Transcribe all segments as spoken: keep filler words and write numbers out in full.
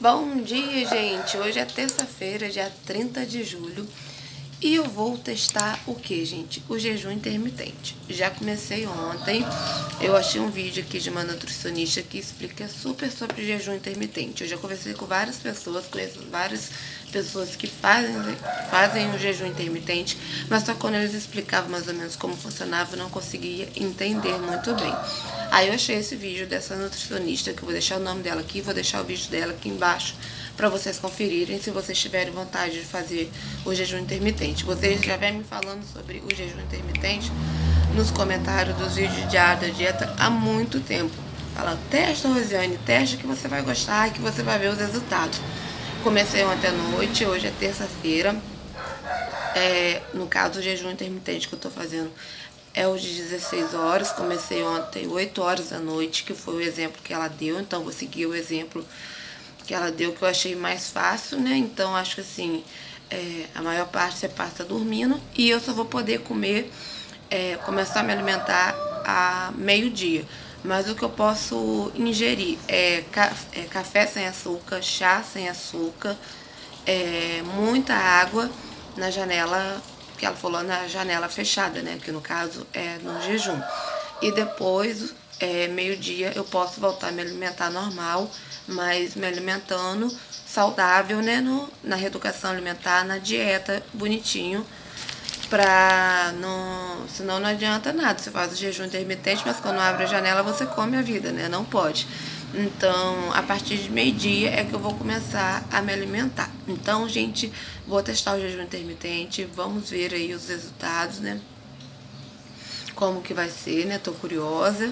Bom dia, gente! Hoje é terça-feira, dia trinta de julho, e eu vou testar o que, gente? O jejum intermitente. Já comecei ontem, eu achei um vídeo aqui de uma nutricionista que explica super sobre jejum intermitente. Eu já conversei com várias pessoas, conheço várias pessoas que fazem, fazem o jejum intermitente, mas só quando eles explicavam mais ou menos como funcionava, eu não conseguia entender muito bem. Aí eu achei esse vídeo dessa nutricionista, que eu vou deixar o nome dela aqui, vou deixar o vídeo dela aqui embaixo para vocês conferirem, se vocês tiverem vontade de fazer o jejum intermitente. Vocês já vêm me falando sobre o jejum intermitente nos comentários dos vídeos de ar da dieta há muito tempo. Fala, testa, Rosiane, testa que você vai gostar, que você vai ver os resultados. Comecei ontem à noite, hoje é terça-feira. É, no caso, o jejum intermitente que eu tô fazendo é o de dezesseis horas, comecei ontem oito horas da noite, que foi o exemplo que ela deu, então vou seguir o exemplo que ela deu, que eu achei mais fácil, né? Então acho que assim, é, a maior parte você passa dormindo e eu só vou poder comer, é, começar a me alimentar a meio-dia. Mas o que eu posso ingerir é, ca é café sem açúcar, chá sem açúcar, é, muita água na janela, que ela falou na janela fechada, né? Que no caso é no jejum. E depois, é, meio-dia, eu posso voltar a me alimentar normal, mas me alimentando saudável, né? No, na reeducação alimentar, na dieta, bonitinho. Pra não, senão não adianta nada. Você faz o jejum intermitente, mas quando abre a janela você come a vida, né? Não pode. Então, a partir de meio-dia é que eu vou começar a me alimentar. Então, gente, vou testar o jejum intermitente, vamos ver aí os resultados, né? Como que vai ser, né? Tô curiosa.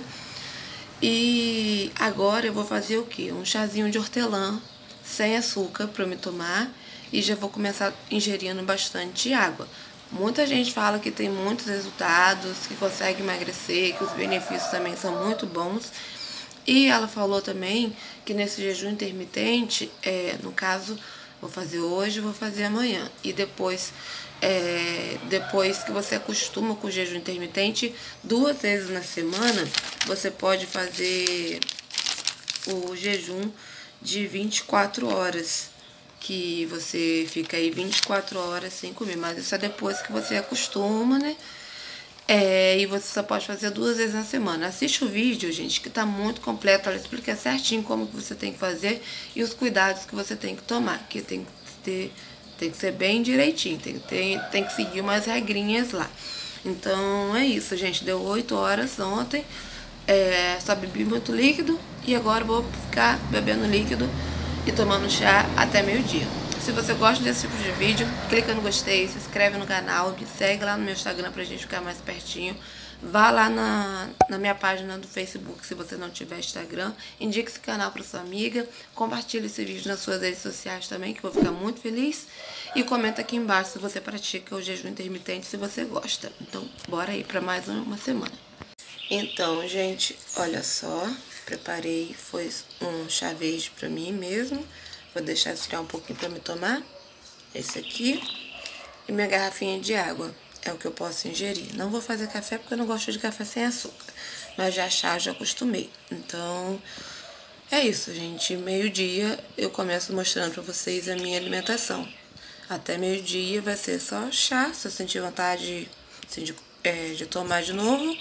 E agora eu vou fazer o quê? Um chazinho de hortelã sem açúcar para eu me tomar e já vou começar ingerindo bastante água. Muita gente fala que tem muitos resultados, que consegue emagrecer, que os benefícios também são muito bons. E ela falou também que nesse jejum intermitente, é, no caso, vou fazer hoje, vou fazer amanhã. E depois, é, depois que você acostuma com o jejum intermitente, duas vezes na semana, você pode fazer o jejum de vinte e quatro horas. Que você fica aí vinte e quatro horas sem comer, mas isso é depois que você acostuma, né? É, e você só pode fazer duas vezes na semana. Assiste o vídeo, gente, que tá muito completo. Ela explica certinho como que você tem que fazer e os cuidados que você tem que tomar. Que tem que ter, tem que ser bem direitinho, tem que, ter, tem que seguir umas regrinhas lá. Então é isso, gente. Deu oito horas ontem. É, só bebi muito líquido e agora vou ficar bebendo líquido e tomando chá até meio-dia. Se você gosta desse tipo de vídeo, clica no gostei, se inscreve no canal, me segue lá no meu Instagram pra gente ficar mais pertinho. Vá lá na, na minha página do Facebook, se você não tiver Instagram. Indique esse canal pra sua amiga. Compartilhe esse vídeo nas suas redes sociais também, que eu vou ficar muito feliz. E comenta aqui embaixo se você pratica o jejum intermitente, se você gosta. Então, bora aí pra mais uma semana. Então, gente, olha só. Preparei, foi um chá verde pra mim mesmo. Vou deixar esfriar um pouquinho pra me tomar. Esse aqui. E minha garrafinha de água. É o que eu posso ingerir. Não vou fazer café porque eu não gosto de café sem açúcar. Mas já chá, já acostumei. Então, é isso, gente. Meio-dia eu começo mostrando pra vocês a minha alimentação. Até meio-dia vai ser só chá. Se eu sentir vontade assim, de, é, de tomar de novo.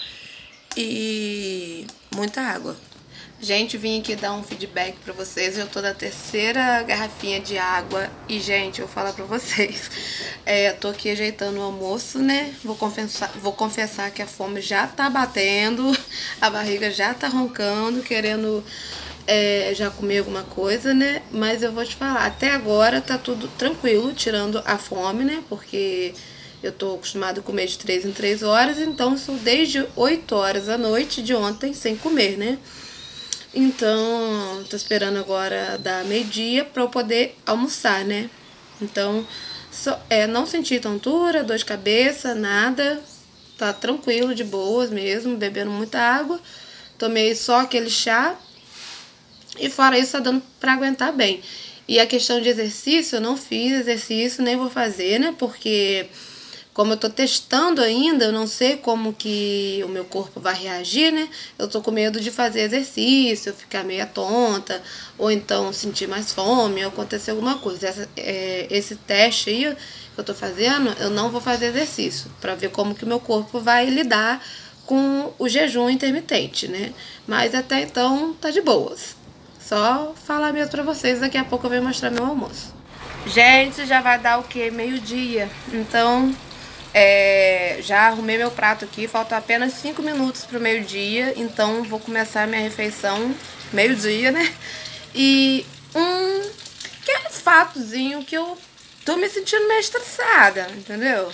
E muita água. Gente, vim aqui dar um feedback pra vocês. Eu tô na terceira garrafinha de água. E, gente, eu vou falar pra vocês. É, eu tô aqui ajeitando o almoço, né? Vou confessar, vou confessar que a fome já tá batendo. A barriga já tá roncando, querendo é, já comer alguma coisa, né? Mas eu vou te falar, até agora tá tudo tranquilo, tirando a fome, né? Porque eu tô acostumado a comer de três em três horas. Então, sou desde oito horas da noite de ontem sem comer, né? Então, tô esperando agora dar meio-dia pra eu poder almoçar, né? Então, só, é, não senti tontura, dor de cabeça, nada. Tá tranquilo, de boas mesmo, bebendo muita água. Tomei só aquele chá. E fora isso, tá dando pra aguentar bem. E a questão de exercício, eu não fiz exercício, nem vou fazer, né? Porque Como eu tô testando ainda, eu não sei como que o meu corpo vai reagir, né? Eu tô com medo de fazer exercício, ficar meia tonta, ou então sentir mais fome, ou acontecer alguma coisa. Essa, é, esse teste aí que eu tô fazendo, eu não vou fazer exercício, pra ver como que o meu corpo vai lidar com o jejum intermitente, né? Mas até então tá de boas. Só falar mesmo pra vocês, daqui a pouco eu venho mostrar meu almoço. Gente, já vai dar o quê? Meio-dia. Então, é, já arrumei meu prato aqui. Falta apenas cinco minutos pro meio-dia. Então, vou começar a minha refeição meio-dia, né? E um que é um fatozinho que eu tô me sentindo meio estressada, entendeu?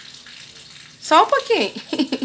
Só um pouquinho.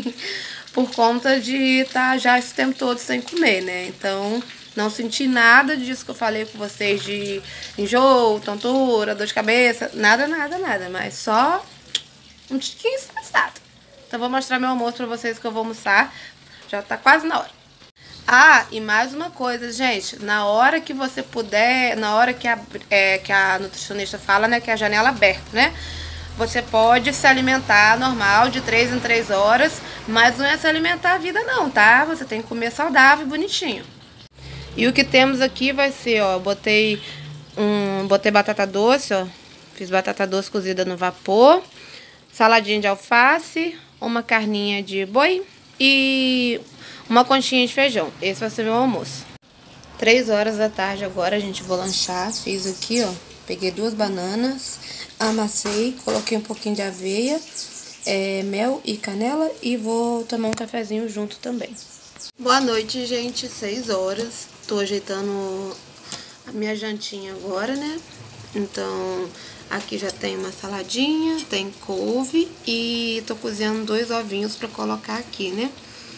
Por conta de estar já esse tempo todo sem comer, né? Então, não senti nada disso que eu falei com vocês de enjoo, tontura, dor de cabeça. Nada, nada, nada. Mas só um tiquinho estressado. Então, vou mostrar meu almoço pra vocês que eu vou almoçar. Já tá quase na hora. Ah, e mais uma coisa, gente. Na hora que você puder, na hora que a, é, que a nutricionista fala, né, que é a janela aberta, né? Você pode se alimentar normal, de três em três horas, mas não é se alimentar a vida não, tá? Você tem que comer saudável e bonitinho. E o que temos aqui vai ser, ó, botei um, botei batata doce, ó, fiz batata doce cozida no vapor, saladinha de alface, uma carninha de boi e uma conchinha de feijão. Esse vai ser meu almoço. Três horas da tarde agora, a gente vou lanchar, fiz aqui, ó, peguei duas bananas, amassei, coloquei um pouquinho de aveia, é, mel e canela e vou tomar um cafezinho junto também. Boa noite, gente, seis horas. Tô ajeitando a minha jantinha agora, né? Então, aqui já tem uma saladinha, tem couve e tô cozinhando dois ovinhos pra colocar aqui, né?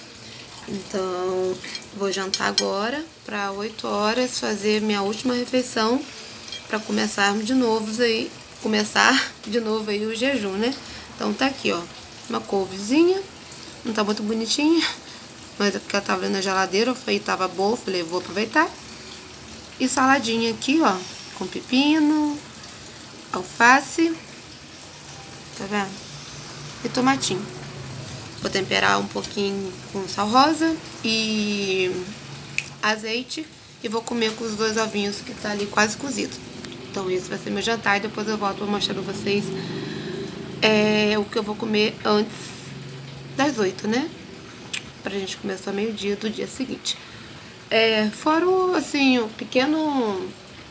Então, vou jantar agora para oito horas, fazer minha última refeição para começarmos de novo aí, começar de novo aí o jejum, né? Então tá aqui, ó, uma couvezinha, não tá muito bonitinha, mas é porque ela tava na geladeira, eu falei, tava boa, falei, vou aproveitar. E saladinha aqui, ó, com pepino, alface, tá vendo? E tomatinho. Vou temperar um pouquinho com sal rosa e azeite e vou comer com os dois ovinhos que tá ali quase cozido. Então esse vai ser meu jantar e depois eu volto pra mostrar pra vocês é, o que eu vou comer antes das oito, né? Pra gente começar meio-dia do dia seguinte. É, fora o, assim, o pequeno,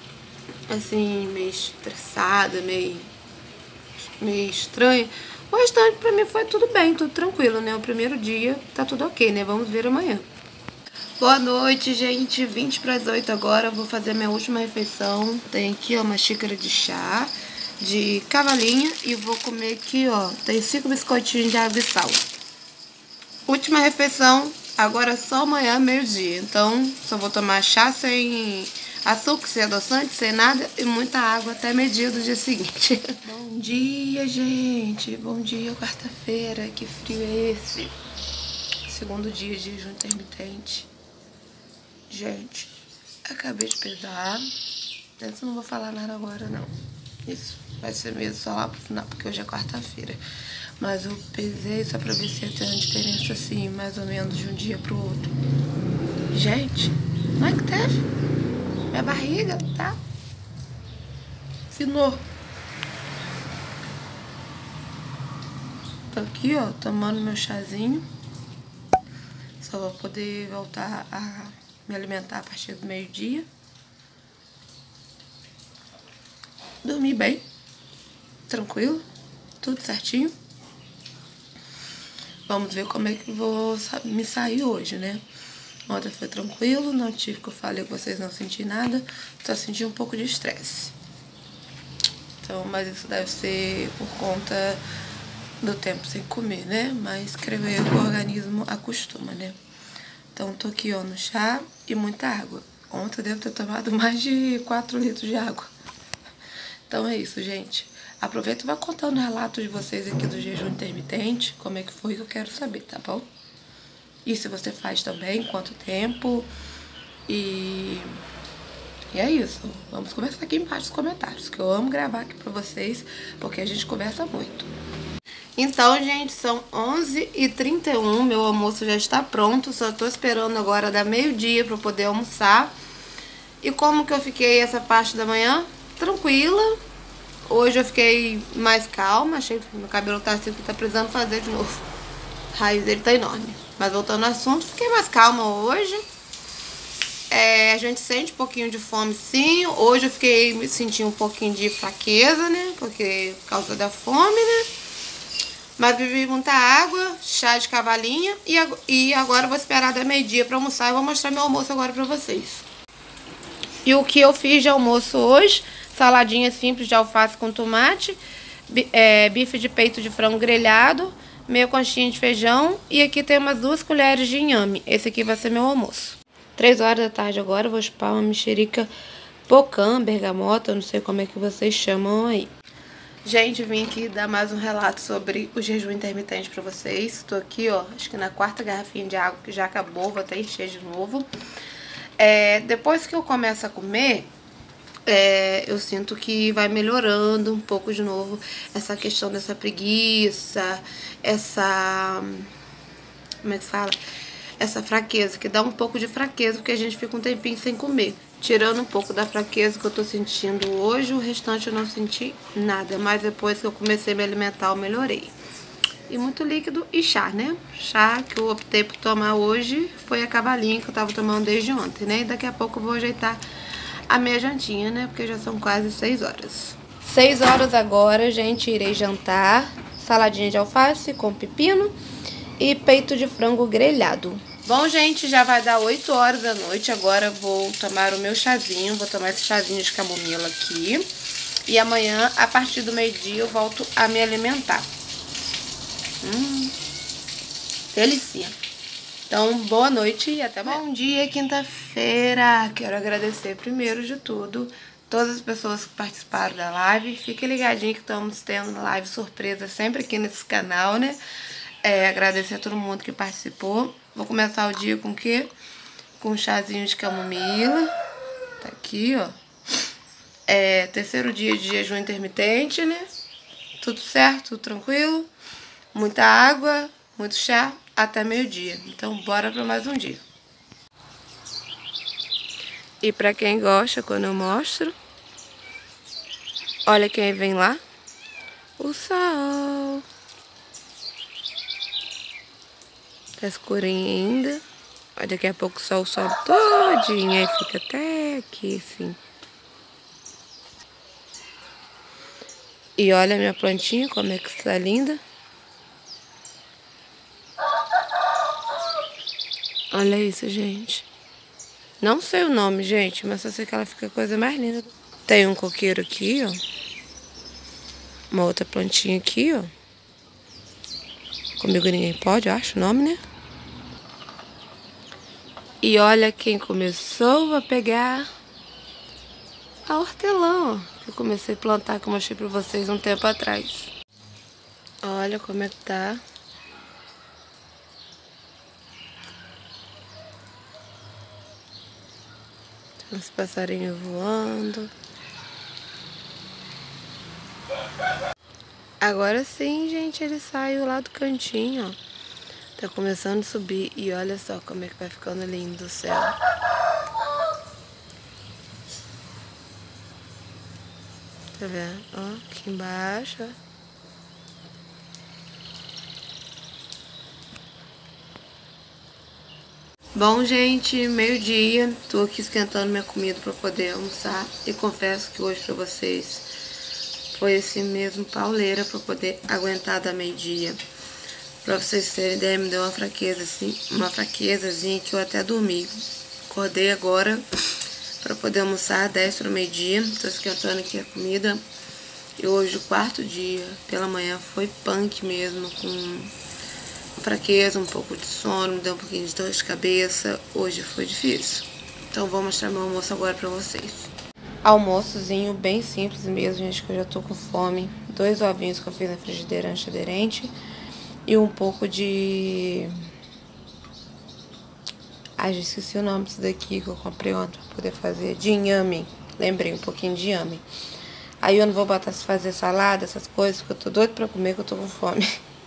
assim, meio estressada, meio, meio estranho. O restante pra mim foi tudo bem, tudo tranquilo, né? O primeiro dia tá tudo ok, né? Vamos ver amanhã. Boa noite, gente. vinte para as oito agora, eu vou fazer minha última refeição. Tem aqui, ó, uma xícara de chá de cavalinha e vou comer aqui, ó, tem cinco biscoitinhos de água e sal. Última refeição, agora só amanhã, meio-dia. Então, só vou tomar chá sem açúcar, sem adoçante, sem nada e muita água até meio-dia do dia seguinte. Bom dia, gente. Bom dia, quarta-feira. Que frio é esse? Segundo dia de jejum intermitente. Gente, acabei de pesar. Dessa eu não vou falar nada agora, não. Isso vai ser mesmo só lá pro final, porque hoje é quarta-feira. Mas eu pesei só pra ver se ia ter uma diferença, assim, mais ou menos de um dia pro outro. Gente, não é que teve? Minha barriga, tá? Finou. Tô aqui, ó, tomando meu chazinho. Só vou poder voltar a me alimentar a partir do meio-dia. Dormi bem. Tranquilo. Tudo certinho. Vamos ver como é que vou me sair hoje, né? Ontem foi tranquilo, não tive, que eu falei que vocês não senti nada. Só senti um pouco de estresse. Então, mas isso deve ser por conta do tempo sem comer, né? Mas creio eu que o organismo acostuma, né? Então, tô aqui, ó, no chá e muita água. Ontem eu devo ter tomado mais de quatro litros de água. Então é isso, gente. Aproveita e vai contando o relato de vocês aqui do jejum intermitente, como é que foi, que eu quero saber, tá bom? E se você faz também, quanto tempo. E, e é isso. Vamos conversar aqui embaixo nos comentários, que eu amo gravar aqui pra vocês, porque a gente conversa muito. Então, gente, são onze e trinta e um, meu almoço já está pronto, só tô esperando agora dar meio-dia para poder almoçar. E como que eu fiquei essa parte da manhã? Tranquila. Hoje eu fiquei mais calma, achei que meu cabelo tá assim, que tá precisando fazer de novo. A raiz dele tá enorme. Mas voltando ao assunto, fiquei mais calma hoje. É, a gente sente um pouquinho de fome, sim. Hoje eu fiquei me sentindo um pouquinho de fraqueza, né? Porque por causa da fome, né? Mas bebi muita água, chá de cavalinha. E, e agora eu vou esperar dar meio-dia pra almoçar. E vou mostrar meu almoço agora pra vocês. E o que eu fiz de almoço hoje? Saladinha simples de alface com tomate. É, bife de peito de frango grelhado. Meia conchinha de feijão. E aqui tem umas duas colheres de inhame. Esse aqui vai ser meu almoço. Três horas da tarde agora eu vou chupar uma mexerica pocã, bergamota, eu não sei como é que vocês chamam aí. Gente, vim aqui dar mais um relato sobre o jejum intermitente pra vocês. Tô aqui, ó, acho que na quarta garrafinha de água que já acabou, vou até encher de novo. É, depois que eu começo a comer, é, eu sinto que vai melhorando um pouco de novo essa questão dessa preguiça, essa... como é que se fala? Essa fraqueza, que dá um pouco de fraqueza, porque a gente fica um tempinho sem comer. Tirando um pouco da fraqueza que eu tô sentindo hoje, o restante eu não senti nada. Mas depois que eu comecei a me alimentar, eu melhorei. E muito líquido e chá, né? Chá que eu optei por tomar hoje foi a cavalinha que eu tava tomando desde ontem, né? E daqui a pouco eu vou ajeitar a minha jantinha, né? Porque já são quase seis horas. Seis horas agora, gente, irei jantar. Saladinha de alface com pepino e peito de frango grelhado. Bom, gente, já vai dar oito horas da noite. Agora vou tomar o meu chazinho. Vou tomar esse chazinho de camomila aqui. E amanhã, a partir do meio-dia, eu volto a me alimentar. Hum, delícia. Então, boa noite e até amanhã. Bom dia, quinta-feira. Quero agradecer, primeiro de tudo, todas as pessoas que participaram da live. Fiquem ligadinhos que estamos tendo live surpresa sempre aqui nesse canal, né? É, agradecer a todo mundo que participou. Vou começar o dia com o quê? Com um chazinho de camomila. Tá aqui, ó. É, terceiro dia de jejum intermitente, né? Tudo certo, tudo tranquilo. Muita água, muito chá, até meio-dia. Então, bora pra mais um dia. E pra quem gosta, quando eu mostro, olha quem vem lá. O sol. Tá escurinho ainda. Daqui a pouco o sol sobe todinho. Aí fica até aqui, assim. E olha a minha plantinha, como é que está linda. Olha isso, gente. Não sei o nome, gente, mas só sei que ela fica a coisa mais linda. Tem um coqueiro aqui, ó. Uma outra plantinha aqui, ó. Comigo ninguém pode, eu acho o nome, né? E olha quem começou a pegar a hortelã, ó. Que eu comecei a plantar, que eu mostrei pra vocês um tempo atrás. Olha como é que tá. Tem uns passarinhos voando. Agora sim, gente, ele saiu lá do cantinho, ó. Tá começando a subir e olha só como é que vai ficando lindo o céu. Tá vendo? Ó, aqui embaixo, ó. Bom, gente, meio-dia. Tô aqui esquentando minha comida pra poder almoçar. E confesso que hoje pra vocês foi esse mesmo pauleira pra poder aguentar da meio-dia. Pra vocês terem ideia, me deu uma fraqueza assim, uma fraquezazinha que eu até dormi. Acordei agora pra poder almoçar, dez para o meio-dia. Tô esquentando aqui a comida. E hoje, o quarto dia, pela manhã, foi punk mesmo, com fraqueza, um pouco de sono, me deu um pouquinho de dor de cabeça. Hoje foi difícil. Então vou mostrar meu almoço agora pra vocês. Almoçozinho bem simples mesmo, gente, que eu já tô com fome. Dois ovinhos que eu fiz na frigideira antiaderente. E um pouco de... Ai, já esqueci o nome disso daqui que eu comprei ontem pra poder fazer. De inhame. Lembrei, um pouquinho de inhame. Aí eu não vou botar se fazer salada, essas coisas, porque eu tô doido pra comer, que eu tô com fome.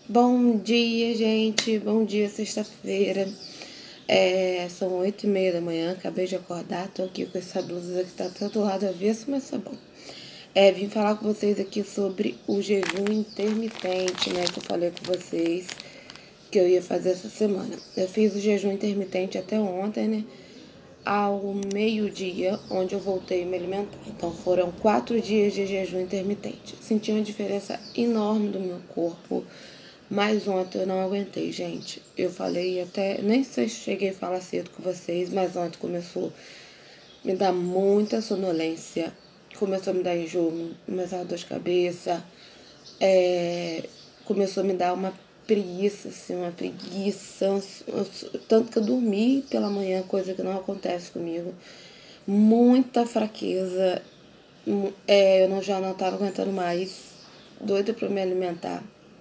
Bom dia, gente. Bom dia, sexta-feira. É, são oito e meia da manhã, acabei de acordar. Tô aqui com essa blusa que tá todo lado avesso, mas tá bom. É, vim falar com vocês aqui sobre o jejum intermitente, né? Que eu falei com vocês que eu ia fazer essa semana. Eu fiz o jejum intermitente até ontem, né? Ao meio-dia, onde eu voltei a me alimentar. Então, foram quatro dias de jejum intermitente. Senti uma diferença enorme do meu corpo, mas ontem eu não aguentei, gente. Eu falei até, nem sei se cheguei a falar cedo com vocês, mas ontem começou a me dar muita sonolência, começou a me dar enjoo, começou a dar dor de cabeça, é, começou a me dar uma preguiça, assim, uma preguiça, tanto que eu dormi pela manhã, coisa que não acontece comigo, muita fraqueza, é, eu não, já não estava aguentando mais, doida para me alimentar.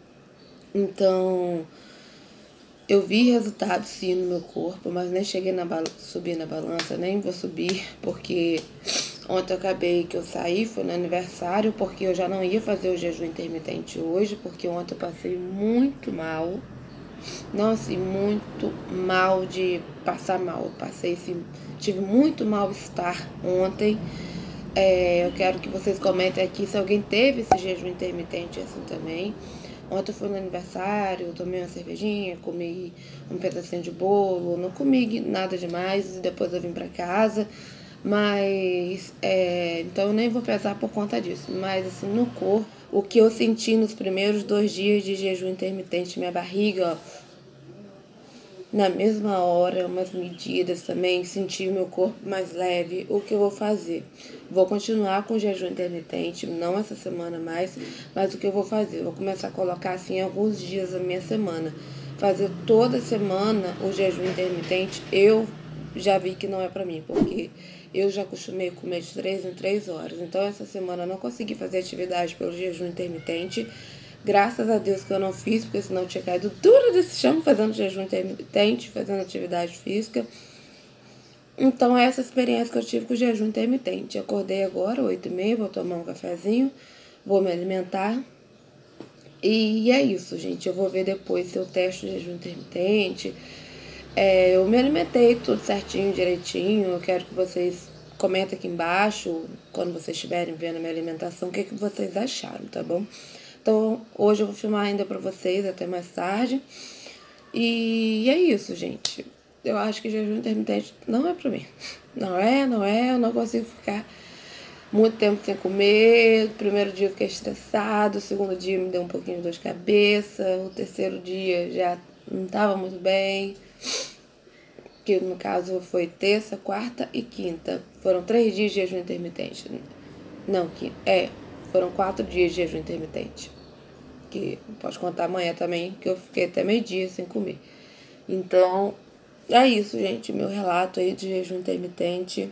Então, eu vi resultados sim no meu corpo, mas nem cheguei a subir na balança, nem vou subir, porque ontem eu acabei que eu saí, foi no aniversário, porque eu já não ia fazer o jejum intermitente hoje, porque ontem eu passei muito mal. Não, assim, muito mal de passar mal. Eu passei, assim, tive muito mal-estar ontem. É, eu quero que vocês comentem aqui se alguém teve esse jejum intermitente assim também. Ontem eu fui no aniversário, tomei uma cervejinha, comi um pedacinho de bolo, não comi nada demais, depois eu vim pra casa. Mas, é, então eu nem vou pesar por conta disso. Mas, assim, no corpo, o que eu senti nos primeiros dois dias de jejum intermitente, minha barriga, ó, na mesma hora, umas medidas também, senti o meu corpo mais leve. O que eu vou fazer? Vou continuar com o jejum intermitente, não essa semana mais, mas o que eu vou fazer? Eu vou começar a colocar assim alguns dias da minha semana. Fazer toda semana o jejum intermitente, eu já vi que não é pra mim, porque eu já acostumei comer de três em três horas. Então essa semana eu não consegui fazer atividade pelo jejum intermitente. Graças a Deus que eu não fiz, porque senão eu tinha caído dura desse chão fazendo jejum intermitente, fazendo atividade física. Então, é essa experiência que eu tive com o jejum intermitente. Acordei agora, oito e meia, vou tomar um cafezinho, vou me alimentar. E é isso, gente. Eu vou ver depois se eu testo o jejum intermitente. É, eu me alimentei tudo certinho, direitinho. Eu quero que vocês comentem aqui embaixo, quando vocês estiverem vendo a minha alimentação, o que, que vocês acharam, tá bom? Então, hoje eu vou filmar ainda pra vocês, até mais tarde. E é isso, gente. Eu acho que jejum intermitente não é pra mim. Não é, não é. Eu não consigo ficar muito tempo sem comer. O primeiro dia eu fiquei estressado. O segundo dia me deu um pouquinho de dor de cabeça. O terceiro dia já não tava muito bem. Que no caso foi terça, quarta e quinta. Foram três dias de jejum intermitente. Não, que é. Foram quatro dias de jejum intermitente. Que pode contar amanhã também, que eu fiquei até meio-dia sem comer. Então, é isso, gente. Meu relato aí de jejum intermitente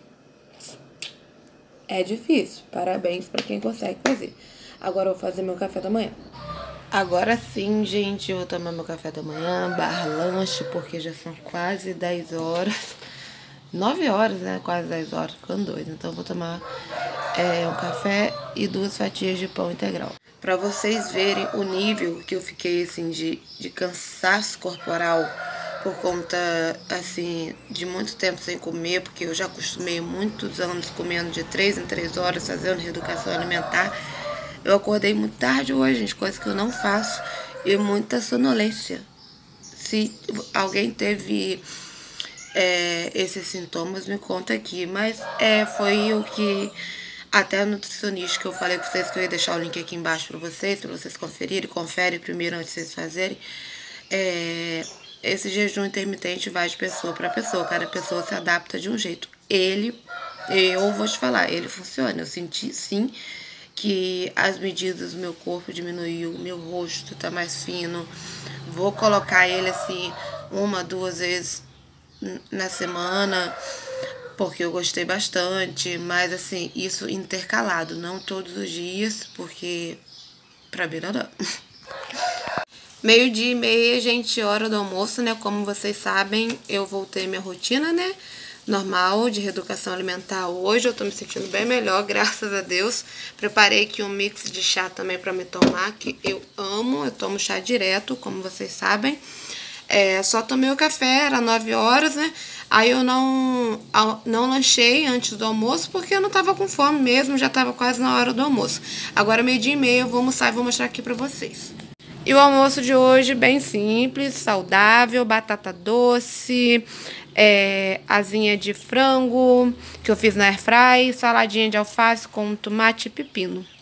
é difícil. Parabéns para quem consegue fazer. Agora eu vou fazer meu café da manhã. Agora sim, gente, eu vou tomar meu café da manhã, barra lanche, porque já são quase dez horas. nove horas, né? Quase dez horas, ficando doido. Então eu vou tomar é, um café e duas fatias de pão integral. Pra vocês verem o nível que eu fiquei, assim, de, de cansaço corporal por conta, assim, de muito tempo sem comer, porque eu já acostumei muitos anos comendo de três em três horas, fazendo reeducação alimentar. Eu acordei muito tarde hoje, gente, coisa que eu não faço, e muita sonolência. Se alguém teve é, esses sintomas, me conta aqui, mas é, foi o que até a nutricionista que eu falei com vocês, que eu ia deixar o link aqui embaixo para vocês, para vocês conferirem, confere primeiro antes de vocês fazerem. É, esse jejum intermitente vai de pessoa para pessoa, cada pessoa se adapta de um jeito. Ele, eu vou te falar, ele funciona. Eu senti sim que as medidas do meu corpo diminuiu, meu rosto tá mais fino. Vou colocar ele assim uma, duas vezes na semana, porque eu gostei bastante, mas assim, isso intercalado, não todos os dias, porque pra mim não dá. Meio-dia e meia, gente, hora do almoço, né? Como vocês sabem, eu voltei minha rotina, né? normal de reeducação alimentar hoje. Eu tô me sentindo bem melhor, graças a Deus. Preparei aqui um mix de chá também para me tomar, que eu amo. Eu tomo chá direto, como vocês sabem. É, só tomei o café, era nove horas, né? Aí eu não, não lanchei antes do almoço, porque eu não tava com fome mesmo, já tava quase na hora do almoço. Agora, meio-dia e meia, eu vou almoçar e vou mostrar aqui pra vocês. E o almoço de hoje, bem simples, saudável, batata doce, é, asinha de frango, que eu fiz na airfry, saladinha de alface com tomate e pepino.